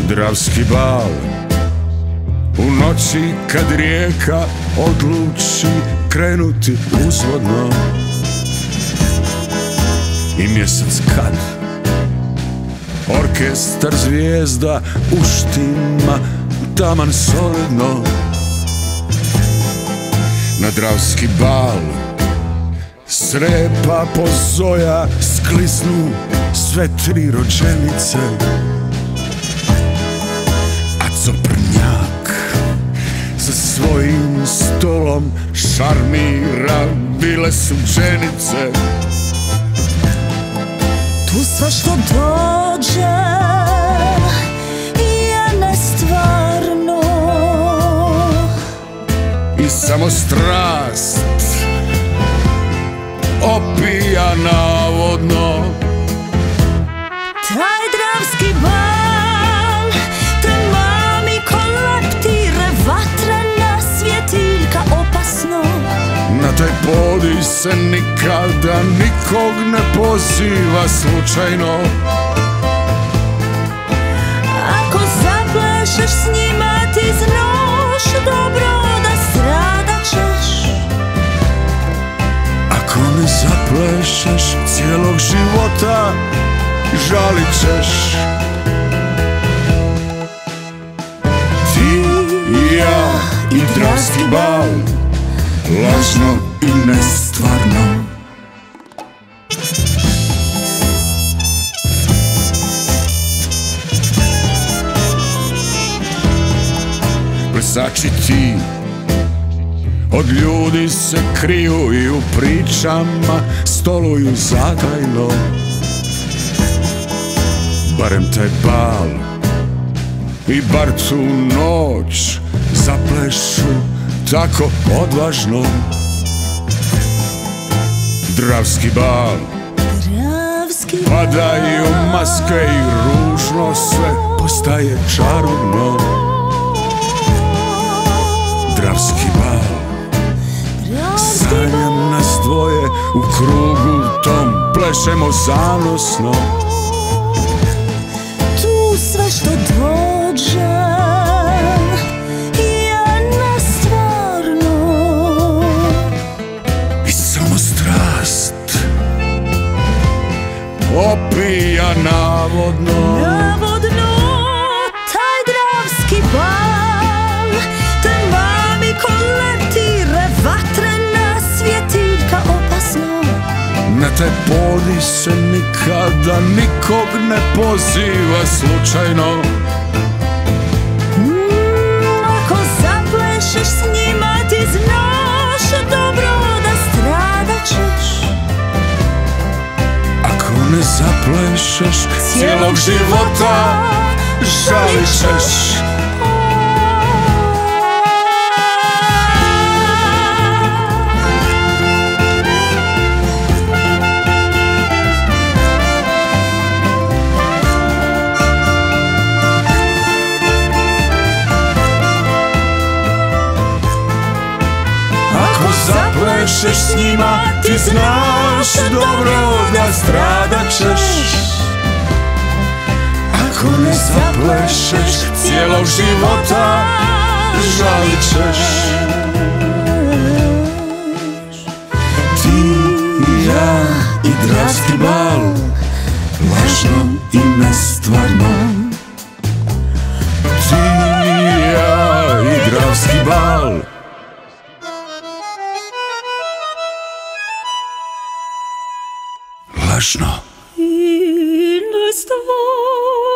Dravski bal u noći kad rijeka odluči krenuti uzvodno i mjesec kad orkestar zvijezda uštima taman solidno. Na Dravski bal srepa pozoja sklisnu sve tri rođenice, a Coprnjak za svojim stolom šarmira bile su ženice. Tu sve što dođe je nestvarno I samo strast opija navodno. Taj Dravski bal te mami ko leptire, vatrena svjetiljka opasno. Na taj podij se nikada nikog ne poziva slučajno. Ako zaplešeš s njima ti znaš dobro da stradat ćeš. Ako ne zaplešeš cijelog života žalit ćeš. Ti i ja i Dravski bal, lažno i nestvarno. Plesači ti od ljudi se kriju i u pričama stoluju zatajno. Barem taj bal i bar tu noć zaplešu tako odvažno. Dravski bal, padaju maske i ružno sve postaje čarobno. Dravski bal, sanjam nas dvoje u krugu tom, plešemo zanosno. Tu sve što dođe je nestvarno I samo strast opija navodno. Navodno taj Dravski bal te mami ko leptire, vatrena svjetiljka opasno. Na taj podij se nikada nikog ne poziva slučajno. Ako zaplešeš s njima ti znaš dobro da stradat ćeš. Ako ne zaplešeš cijelog života žalit ćeš. Zaplešeš s njima ti znaš dobro da stradat ćeš. Ako ne zaplešeš cijelog života žalit ćeš. Ti i ja i Dravski bal, lažno i nestvarno. Ti i ja i Dravski bal, lažno I nestvarno.